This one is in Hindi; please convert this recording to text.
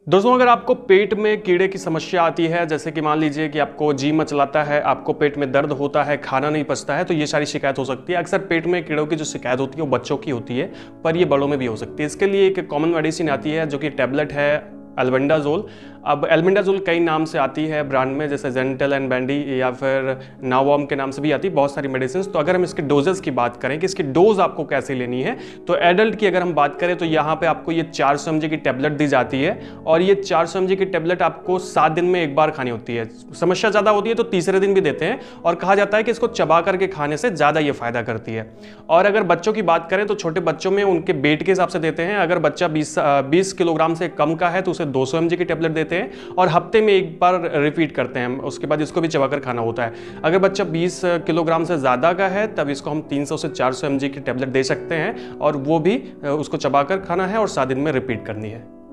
दोस्तों, अगर आपको पेट में कीड़े की समस्या आती है, जैसे कि मान लीजिए कि आपको जी मचलाता है, आपको पेट में दर्द होता है, खाना नहीं पचता है, तो ये सारी शिकायत हो सकती है। अक्सर पेट में कीड़ों की जो शिकायत होती है वो बच्चों की होती है, पर ये बड़ों में भी हो सकती है। इसके लिए एक कॉमन मेडिसिन आती है जो कि टैबलेट है एल्बेंडाजोल। अब एल्बेंडाजोल कई नाम से आती है ब्रांड में, जैसे जेंटल एंड बैंडी या फिर नावॉम के नाम से भी आती है बहुत सारी मेडिसिन। तो अगर हम इसके डोजेस की बात करें कि इसकी डोज आपको कैसे लेनी है, तो एडल्ट की अगर हम बात करें तो यहाँ पे आपको ये 400 mg की टैबलेट दी जाती है और ये 400 mg की टैबलेट आपको 7 दिन में एक बार खानी होती है। समस्या ज़्यादा होती है तो तीसरे दिन भी देते हैं और कहा जाता है कि इसको चबा करके खाने से ज़्यादा ये फायदा करती है। और अगर बच्चों की बात करें तो छोटे बच्चों में उनके वेट के हिसाब से देते हैं। अगर बच्चा 20 किलोग्राम से कम का है तो उसे 200 mg की टैबलेट देते हैं और हफ्ते में एक बार रिपीट करते हैं, उसके बाद इसको भी चबाकर खाना होता है। अगर बच्चा 20 किलोग्राम से ज़्यादा का है तब इसको हम 300 से 400 mg की टैबलेट दे सकते हैं और वो भी उसको चबाकर खाना है और 7 दिन में रिपीट करनी है।